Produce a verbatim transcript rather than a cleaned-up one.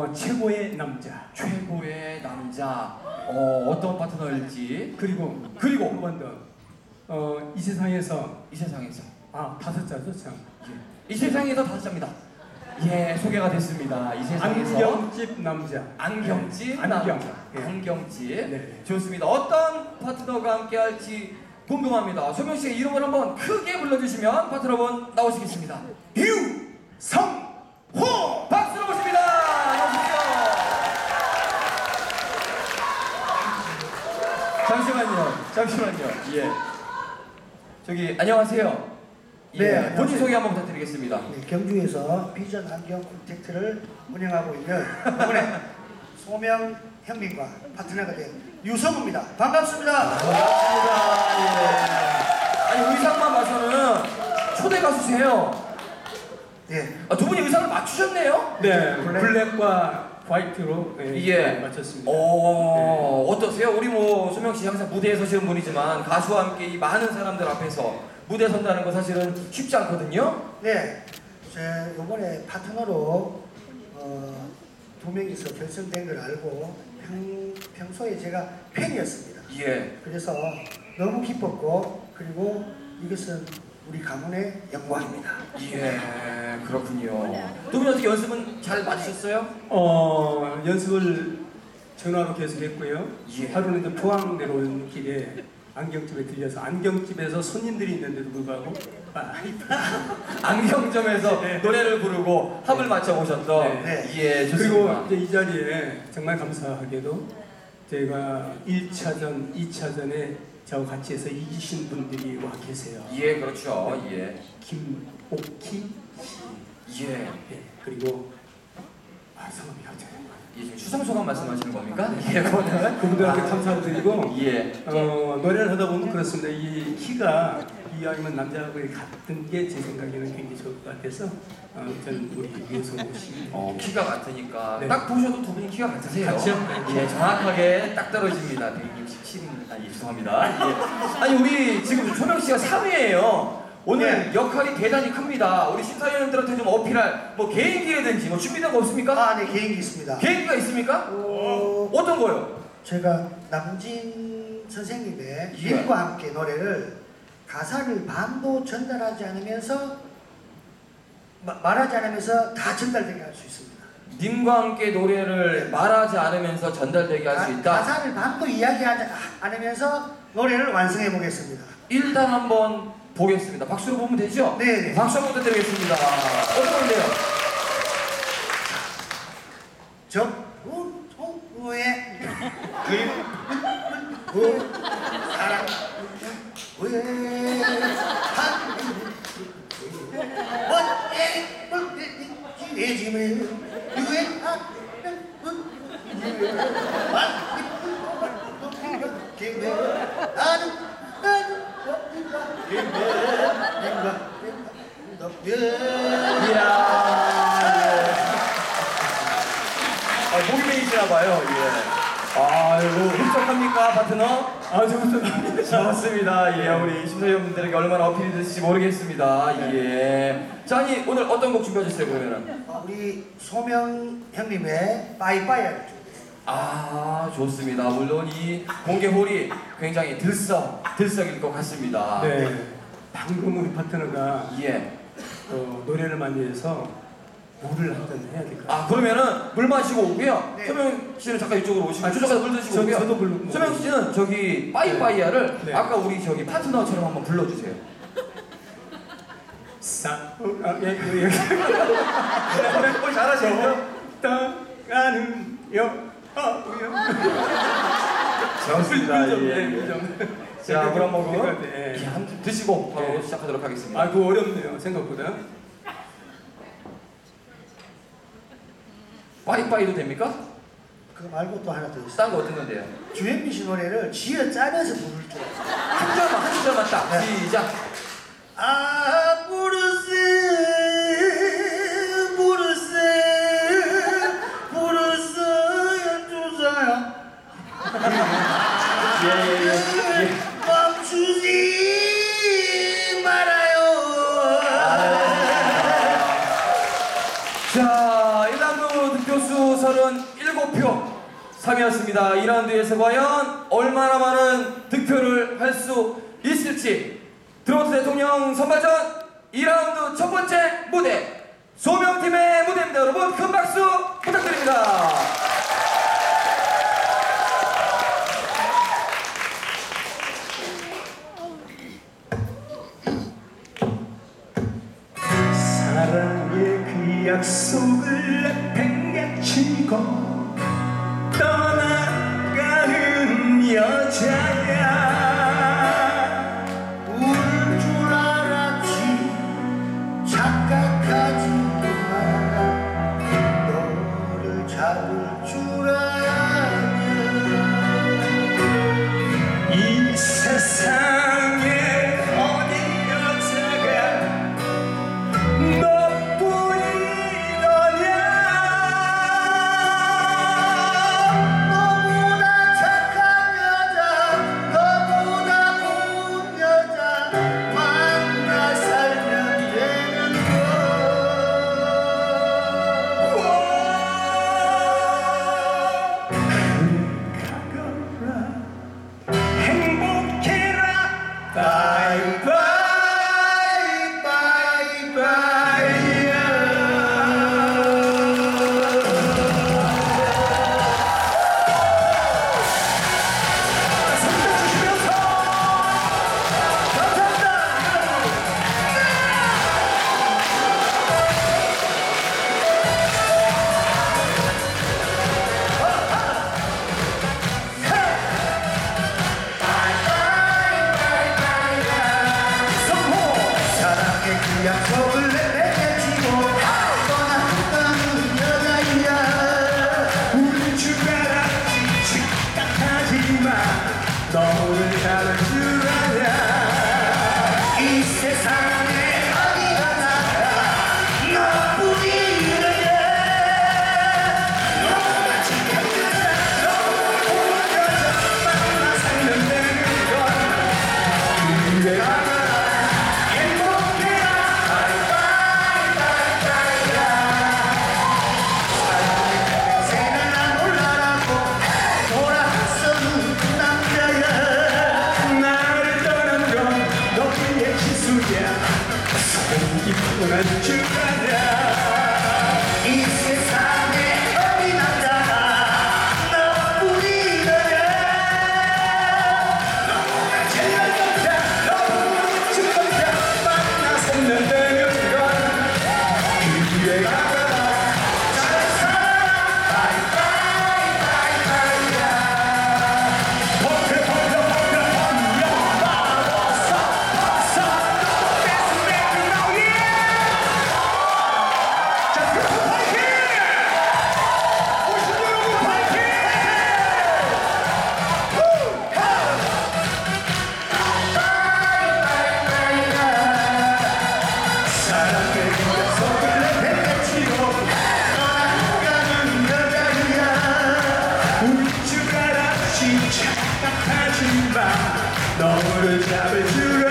어, 최고의 남자. 최고의 남자. 어, 어떤 파트너일지. 그리고 그리고 한 번 더. 어, 이 세상에서 이 세상에서 아 다섯 자죠 참. 이 세상에서 다섯 자입니다. 예, 소개가 됐습니다. 이 세상에서 안경집 남자. 안경집 네, 남자. 안경. 예. 안경집. 네. 좋습니다. 어떤 파트너가 함께할지 궁금합니다. 소명 씨의 이름을 한번 크게 불러주시면 파트너분 나오시겠습니다. 유성호 박수로 모십니다. 나오십시오. 잠시만요. 잠시만요. 예. 저기 안녕하세요. 예. 네, 안녕하세요. 본인 소개 한번 부탁드리겠습니다. 네, 경주에서 비전 안경 콘택트를 운영하고 있는 이번에 소명 형님과 파트너가 된 유성우입니다. 반갑습니다. 반갑습니다. 예. 아니 의상만 봐서는 초대 가수세요. 예. 아, 두 분이 의상을 맞추셨네요. 네, 블랙. 블랙과 화이트로 예, 예. 맞췄습니다. 어, 어떠세요? 우리 뭐 소명 씨 항상 무대에 서시는 분이지만 가수와 함께 이 많은 사람들 앞에서 무대에 선다는 거 사실은 쉽지 않거든요. 네. 제 이번에 파트너로 어, 두 명이서 결성된 걸 알고 평, 평소에 제가 팬이었습니다. 예. 그래서 너무 기뻤고 그리고 이것은 우리 가문의 영광입니다. 예, 그렇군요. 두 분 어떻게 연습은 잘 맞으셨어요? 어, 연습을 전화로 계속 했고요. 예. 하루는 이제 포항 내려오는 길에 안경집에 들려서 안경집에서 손님들이 있는데도 불구하고 아, 안경점에서 네. 노래를 부르고 합을 맞춰 보셨던. 네. 예, 그리고 좋습니다. 이제 이 자리에 정말 감사하게도 저희가 일 차전, 이 차전에 저와 같이 해서 이기신 분들이 와 계세요. 예, 그렇죠. 예. 김옥희 씨. 예. 예, 그리고 아, 성함이 갑자기 예, 지금 추상소감 말씀하시는 겁니까? 예, 그거는. 그분들한테 아, 감사를 드리고 예. 어, 노래를 하다 보면 그렇습니다. 이 키가 이왕이면 남자하고 같은 게 제 생각에는 굉장히 좋을 것 같아서 어, 저는 우리 유성호 씨 어, 키가 같으니까 네. 딱 보셔도 두 분이 키가 같으세요. 같이요? 예, 정확하게 딱 떨어집니다. 백육십칠입니다. 아, 예, 죄송합니다. 예. 아니, 우리 지금 소명 씨가 삼 위예요. 오늘 네. 역할이 대단히 큽니다. 우리 심사위원들한테 좀 어필할 뭐 개인기라든지 뭐 준비된 거 없습니까? 아, 네, 개인기 있습니다. 개인기가 있습니까? 어, 어떤 거요? 제가 남진 선생님의 예. 님과 함께 노래를 가사를 반도 전달하지 않으면서 마, 말하지 않으면서 다 전달되게 할 수 있습니다. 님과 함께 노래를 말하지 않으면서 전달되게 할 수 있다. 가사를 반도 이야기하지 않으면서 노래를 완성해 보겠습니다. 일단 한번 보겠습니다. 박수로 보면 되죠? 네. 박수 한번 부탁드리겠습니다. 어떤 건데요? 저 우에 그 사랑 왜한 원에 지내짐을 이야. 아, 목이 메이시나봐요. 예. 아이고, 흡족합니까, 파트너? 아, 저부터 좋습니다. 예, 우리 심사위원분들에게 얼마나 어필이 될지 모르겠습니다. 예. 자, 아니, 오늘 어떤 곡 준비하셨어요, 그러면은? 우리 소명 형님의 빠이빠이를 아, 좋습니다. 물론 이 공개홀이 굉장히 들썩, 들썩일 것 같습니다. 네, 방금 우리 파트너가 예. 어, 노래를 많이 해서 물을 한 잔 해야 될 것 같아요. 아, 그러면은 물 마시고 오고요. 네. 소명 씨는 잠깐 이쪽으로 오시고, 아, 저쪽까지 물 드시고 저- 오고요. 저도 불러- 소명 씨는 저기 빠이빠이야를 네. 아까 우리 저기 파트너처럼 한번 불러주세요. 싸, 어, 아, 예, 예, 예. 어, 잘하시네요. 떠가는 여우여. 좋습니다. 물 좀, 예. 네, 물 좀. 자, 물 한 모금 네. 예, 한 드시고 바로 네. 시작하도록 하겠습니다. 아, 그거 어렵네요, 생각보다. 빠이빠이도 됩니까? 그거 말고 또 하나 더 있어요. 딴 거 어떤 건데요? 주현미 씨 노래를 쥐어 짜면서 부를 줄 알아요. 한 절만, 한 절만 딱. 네. 시작. 아 부르세 부르세 부르세 주사야 예, 예, 예. 멈추지 말아요. 자, 일 라운드 득표수 서른일곱 표 상이었습니다. 이 라운드에서 과연 얼마나 많은 득표를 할 수 있을지 트로트 대통령 선발전 이 라운드 첫 번째 무대 소명팀의 무대입니다. 여러분 큰 박수 부탁드립니다. 사랑의 그 약속을 내팽개치고 떠나가는 여자야 울 줄 알았지 착각하지만 너를 잡을 줄 알면 이 세상에 어디 여자가 너뿐이더냐 너보다 착한 여자 너보다 고운 여자 만나 살면 되는 걸 가거라 행복해라 바이바이 바이바이야 손들 주시면서 감사합니다. 사랑의 그 약속을 내팽개치고 떠나가는 여자야 우린 줄 알았지 착각하지마 너를 잡을 줄 알아 이 세상에 어디 하나 너뿐이야 너무나 착한 여자 너무 고운 여자 만나 살면 되는 건 그래 행복해라 생을 안 올라라고 돌아서는 그 남자야 나를 떠난 건 너의 기수야 속이 편한 줄 알아 이 세상에 어디 남자가 너뿐이야 너무나 제일 여자 너무 멋진 여자 만나 살면 되는 건 그래 가거라 잘 살아 바이바이바이바이야 버텨 버텨 버텨 버텨 버서 버서 Best make now yeah 자 그럼 파이팅 오신 여러분 파이팅 후! 하! 사랑의 약속을 내팽개치고 떠나가는 여자야 울 줄 알았지 착각하지마 너를 잡을 줄